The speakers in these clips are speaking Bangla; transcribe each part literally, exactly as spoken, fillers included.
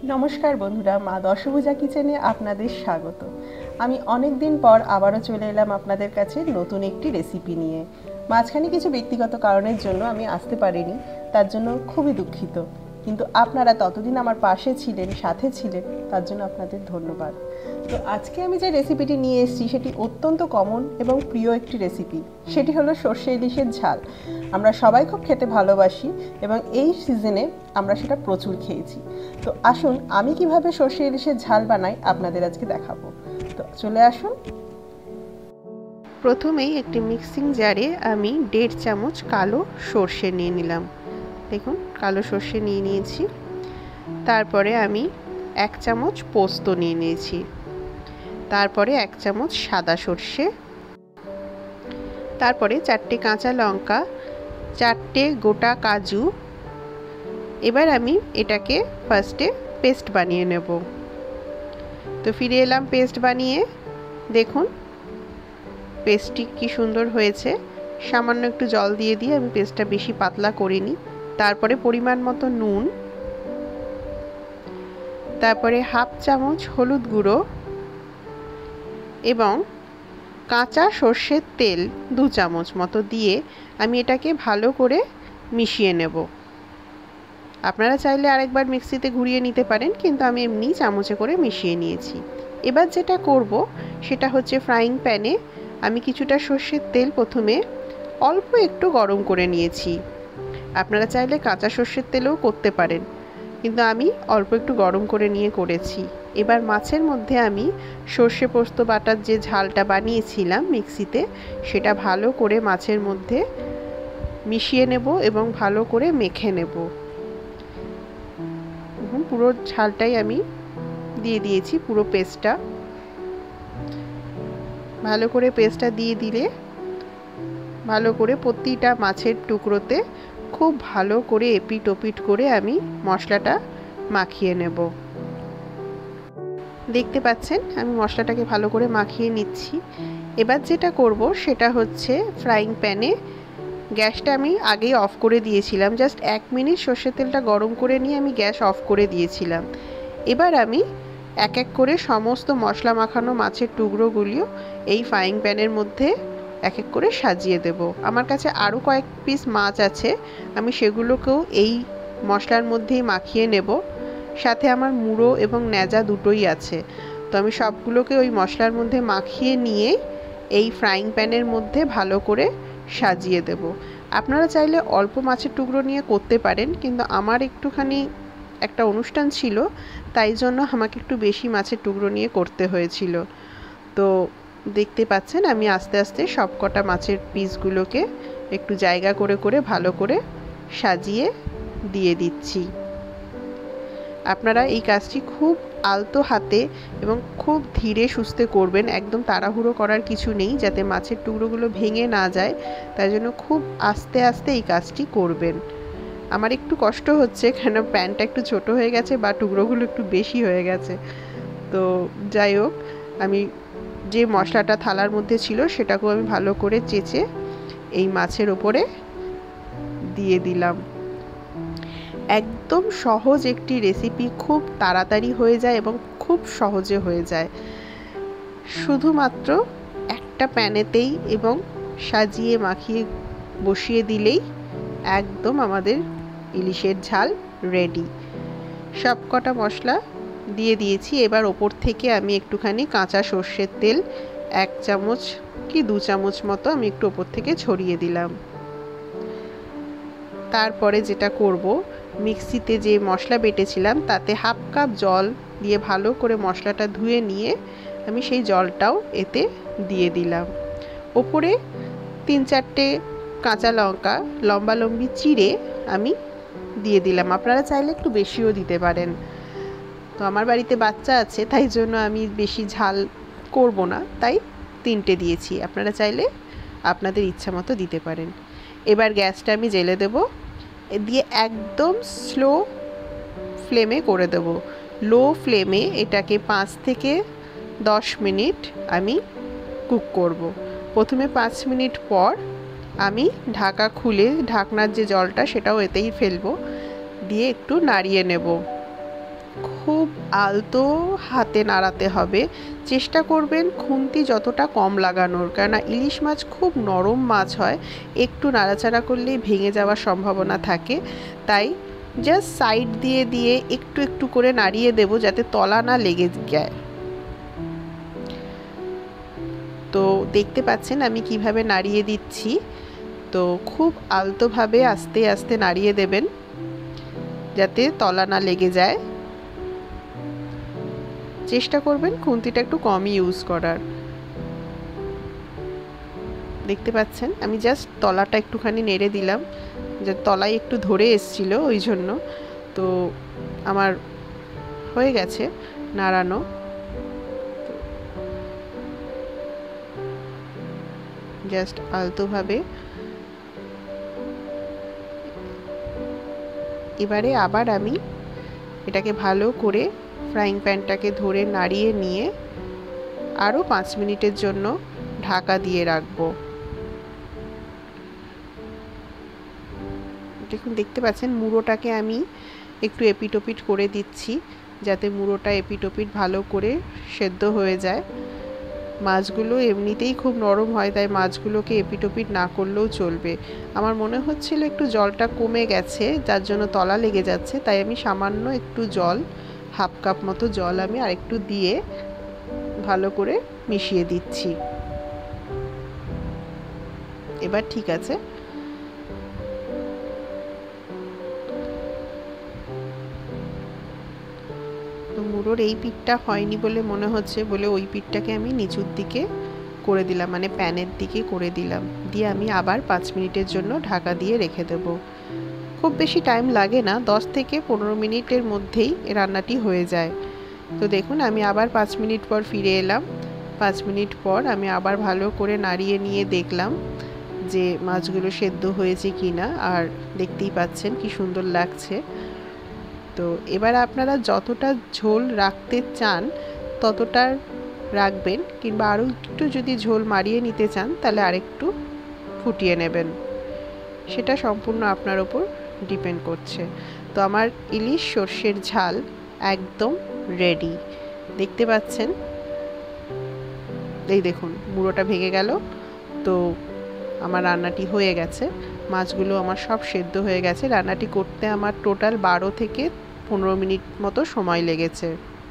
নমস্কার বন্ধুরা, মা দশভুজা কিচেনে আপনাদের স্বাগত। আমি অনেক দিন পর আবারও চলে এলাম আপনাদের কাছে নতুন একটি রেসিপি নিয়ে। মাঝখানে কিছু ব্যক্তিগত কারণের জন্য আমি আসতে পারিনি, তার জন্য খুবই দুঃখিত। কিন্তু আপনারা ততদিন আমার পাশে ছিলেন, সাথে ছিলেন, তার জন্য আপনাদের ধন্যবাদ। তো আজকে আমি যে রেসিপিটি নিয়ে এসেছি সেটি অত্যন্ত কমন এবং প্রিয় একটি রেসিপি। সেটি হলো সর্ষে ইলিশের ঝাল। আমরা সবাই খুব খেতে ভালোবাসি এবং এই সিজনে আমরা সেটা প্রচুর খেয়েছি। তো আসুন আমি কিভাবে সর্ষে ইলিশের ঝাল বানাই আপনাদের আজকে দেখাবো। তো চলে আসুন। প্রথমেই একটি মিক্সিং জারে আমি দেড় চামচ কালো সর্ষে নিয়ে নিলাম। দেখুন, কালো সর্ষে নিয়ে নিয়েছি। তারপরে আমি এক চামচ পোস্ত নিয়ে নিয়েছি। তারপরে এক চামচ সাদা সর্ষে, তারপরে চারটে কাঁচা লঙ্কা, চারটে গোটা কাজু। এবার আমি এটাকে ফার্স্টে পেস্ট বানিয়ে নেব। তো ফিরে এলাম পেস্ট বানিয়ে। দেখুন পেস্টটি কি সুন্দর হয়েছে। সামান্য একটু জল দিয়ে দিয়ে আমি পেস্টটা বেশি পাতলা করিনি। তারপরে পরিমাণ মতো নুন, তারপরে হাফ চামচ হলুদ গুঁড়ো এবং কাঁচা সর্ষের তেল দু চামচ মতো দিয়ে আমি এটাকে ভালো করে মিশিয়ে নেব। আপনারা চাইলে আরেকবার মিক্সিতে ঘুরিয়ে নিতে পারেন, কিন্তু আমি এমনি চামচে করে মিশিয়ে নিয়েছি। এবার যেটা করব সেটা হচ্ছে ফ্রাইং প্যানে আমি কিছুটা সর্ষের তেল প্রথমে অল্প একটু গরম করে নিয়েছি। আপনারা চাইলে কাঁচা সর্ষের তেলেও করতে পারেন, কিন্তু আমি অল্প একটু গরম করে নিয়ে করেছি। এবার মাছের মধ্যে আমি সর্ষে পোস্ত বাটার যে ঝালটা বানিয়েছিলাম মিক্সিতে, সেটা ভালো করে মাছের মধ্যে মিশিয়ে নেব এবং ভালো করে মেখে নেব। পুরো ঝালটাই আমি দিয়ে দিয়েছি, পুরো পেস্টটা। ভালো করে পেস্টটা দিয়ে দিলে ভালো করে প্রতিটা মাছের টুকরোতে খুব ভালো করে এপিট ওপিট করে আমি মশলাটা মাখিয়ে নেব। দেখতে পাচ্ছেন আমি মশলাটাকে ভালো করে মাখিয়ে নিচ্ছি। এবার যেটা করব সেটা হচ্ছে ফ্রাইং প্যানে গ্যাসটা আমি আগেই অফ করে দিয়েছিলাম। জাস্ট এক মিনিট সর্ষের তেলটা গরম করে নিয়ে আমি গ্যাস অফ করে দিয়েছিলাম। এবার আমি এক এক করে সমস্ত মশলা মাখানো মাছের টুকরোগুলিও এই ফ্রাইং প্যানের মধ্যে এক এক করে সাজিয়ে দেব। আমার কাছে আরও কয়েক পিস মাছ আছে, আমি সেগুলোকেও এই মশলার মধ্যেই মাখিয়ে নেব। সাথে আমার মুড়ো এবং ন্যাজা দুটোই আছে। তো আমি সবগুলোকে ওই মশলার মধ্যে মাখিয়ে নিয়ে এই ফ্রাইং প্যানের মধ্যে ভালো করে সাজিয়ে দেব। আপনারা চাইলে অল্প মাছের টুকরো নিয়ে করতে পারেন, কিন্তু আমার একটুখানি একটা অনুষ্ঠান ছিল, তাই জন্য আমাকে একটু বেশি মাছের টুকরো নিয়ে করতে হয়েছিল। তো দেখতে পাচ্ছেন আমি আস্তে আস্তে সব কটা মাছের পিসগুলোকে একটু জায়গা করে করে ভালো করে সাজিয়ে দিয়ে দিচ্ছি। আপনারা এই কাজটি খুব আলতো হাতে এবং খুব ধীরে সুস্থে করবেন। একদম তাড়াহুড়ো করার কিছু নেই, যাতে মাছের টুকরোগুলো ভেঙে না যায়, তাই জন্য খুব আস্তে আস্তে এই কাজটি করবেন। আমার একটু কষ্ট হচ্ছে, কেন প্যানটা একটু ছোট হয়ে গেছে বা টুকরোগুলো একটু বেশি হয়ে গেছে। তো যাই হোক, আমি যে মশলাটা থালার মধ্যে ছিল সেটাকেও আমি ভালো করে চেঁচে এই মাছের ওপরে দিয়ে দিলাম। একদম সহজ একটি রেসিপি, খুব তাড়াতাড়ি হয়ে যায় এবং খুব সহজে হয়ে যায়। শুধুমাত্র একটা প্যানেতেই এবং সাজিয়ে মাখিয়ে বসিয়ে দিলেই একদম আমাদের ইলিশের ঝাল রেডি। সব কটা মশলা দিয়ে দিয়েছি। এবার ওপর থেকে আমি একটুখানি কাঁচা সর্ষের তেল এক চামচ কি দু চামচ মতো আমি একটু ওপর থেকে ছড়িয়ে দিলাম। তারপরে যেটা করব, মিক্সিতে যে মশলা বেটেছিলাম তাতে হাফ কাপ জল দিয়ে ভালো করে মশলাটা ধুয়ে নিয়ে আমি সেই জলটাও এতে দিয়ে দিলাম। ওপরে তিন চারটে কাঁচা লঙ্কা লম্বা লম্বি চিড়ে আমি দিয়ে দিলাম। আপনারা চাইলে একটু বেশিও দিতে পারেন। তো আমার বাড়িতে বাচ্চা আছে, তাই জন্য আমি বেশি ঝাল করব না, তাই তিনটে দিয়েছি। আপনারা চাইলে আপনাদের ইচ্ছা মতো দিতে পারেন। এবার গ্যাসটা আমি জ্বেলে দেব, দিয়ে একদম স্লো ফ্লেমে করে দেব। লো ফ্লেমে এটাকে পাঁচ থেকে দশ মিনিট আমি কুক করব। প্রথমে পাঁচ মিনিট পর আমি ঢাকা খুলে ঢাকনার যে জলটা সেটাও এতেই ফেলবো, দিয়ে একটু নাড়িয়ে নেব। খুব আলতো হাতে নাড়াতে হবে, চেষ্টা করবেন খুন্তি যতটা কম লাগানোর, কেননা ইলিশ মাছ খুব নরম মাছ হয়, একটু নাড়াচাড়া করলেই ভেঙে যাওয়ার সম্ভাবনা থাকে। তাই জাস্ট সাইড দিয়ে দিয়ে একটু একটু করে নাড়িয়ে দেব যাতে তলা না লেগে যায়। তো দেখতে পাচ্ছেন আমি কিভাবে নাড়িয়ে দিচ্ছি। তো খুব আলতোভাবে আস্তে আস্তে নাড়িয়ে দেবেন যাতে তলা না লেগে যায়। চেষ্টা করবেন খুন্তিটা একটু কমই ইউজ করার। দেখতে পাচ্ছেন আমি জাস্ট তলাটা একটুখানি নেড়ে দিলাম, যে তলায় একটু ধরে এসছিল ওই জন্য। তো আমার হয়ে গেছে নাড়ানো। জাস্ট আলতোভাবে এবারে আবার আমি এটাকে ভালো করে ফ্রাইং প্যানটাকে ধরে নাড়িয়ে নিয়ে আরও পাঁচ মিনিটের জন্য ঢাকা দিয়ে রাখবো। দেখুন দেখতে পাচ্ছেন মুড়োটাকে আমি একটু এপিটোপিট করে দিচ্ছি যাতে মুড়োটা এপিটোপিট ভালো করে সেদ্ধ হয়ে যায়। মাছগুলো এমনিতেই খুব নরম হয়, তাই মাছগুলোকে এপিটোপিট না করলেও চলবে। আমার মনে হচ্ছিল একটু জলটা কমে গেছে যার জন্য তলা লেগে যাচ্ছে, তাই আমি সামান্য একটু জল, হাফ কাপ মতো জল আমি আরেকটু দিয়ে ভালো করে মিশিয়ে দিচ্ছি। এবার ঠিক আছে। তো মুড়োর এই পিঠটা হয়নি বলে মনে হচ্ছে বলে ওই পিঠটাকে আমি নিচুর দিকে করে দিলাম, মানে প্যানের দিকে করে দিলাম, দিয়ে আমি আবার পাঁচ মিনিটের জন্য ঢাকা দিয়ে রেখে দেব। খুব বেশি টাইম লাগে না, দশ থেকে পনেরো মিনিটের মধ্যেই রান্নাটি হয়ে যায়। তো দেখুন আমি আবার পাঁচ মিনিট পর ফিরে এলাম। পাঁচ মিনিট পর আমি আবার ভালো করে নাড়িয়ে নিয়ে দেখলাম যে মাছগুলো সেদ্ধ হয়েছে কি না, আর দেখতেই পাচ্ছেন কি সুন্দর লাগছে। তো এবার আপনারা যতটা ঝোল রাখতে চান ততটা রাখবেন, কিংবা আরও একটু যদি ঝোল মারিয়ে নিতে চান তাহলে আরেকটু ফুটিয়ে নেবেন, সেটা সম্পূর্ণ আপনার ওপর ডিপেন্ড করছে। তো আমার ইলিশ সর্ষের ঝাল একদম রেডি। দেখতে পাচ্ছেন, এই দেখুন মুড়োটা ভেঙে গেল। তো আমার রান্নাটি হয়ে গেছে, মাছগুলো আমার সব সেদ্ধ হয়ে গেছে। রান্নাটি করতে আমার টোটাল বারো থেকে পনেরো মিনিট মতো সময় লেগেছে।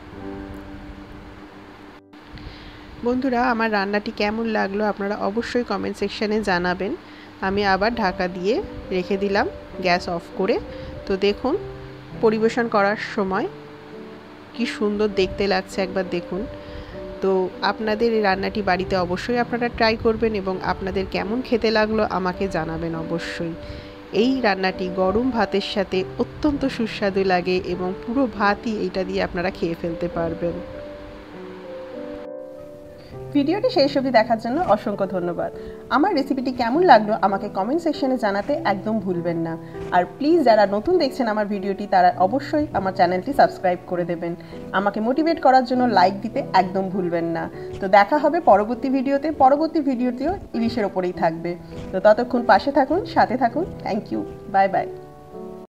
বন্ধুরা আমার রান্নাটি কেমন লাগলো আপনারা অবশ্যই কমেন্ট সেকশানে জানাবেন। আমি আবার ঢাকা দিয়ে রেখে দিলাম গ্যাস অফ করে। তো দেখুন পরিবেশন করার সময় কি সুন্দর দেখতে লাগছে একবার দেখুন। তো আপনাদের এই রান্নাটি বাড়িতে অবশ্যই আপনারা ট্রাই করবেন এবং আপনাদের কেমন খেতে লাগলো আমাকে জানাবেন অবশ্যই। এই রান্নাটি গরম ভাতের সাথে অত্যন্ত সুস্বাদু লাগে এবং পুরো ভাতই এইটা দিয়ে আপনারা খেয়ে ফেলতে পারবেন। ভিডিওটি শেষ অবধি দেখার জন্য অসংখ্য ধন্যবাদ। আমার রেসিপিটি কেমন লাগলো আমাকে কমেন্ট সেকশনে জানাতে একদম ভুলবেন না। আর প্লিজ যারা নতুন দেখছেন আমার ভিডিওটি তারা অবশ্যই আমার চ্যানেলটি সাবস্ক্রাইব করে দেবেন। আমাকে মোটিভেট করার জন্য লাইক দিতে একদম ভুলবেন না। তো দেখা হবে পরবর্তী ভিডিওতে। পরবর্তী ভিডিওটিও ইলিশের ওপরেই থাকবে। তো ততক্ষণ পাশে থাকুন, সাথে থাকুন। Thank you, bye by.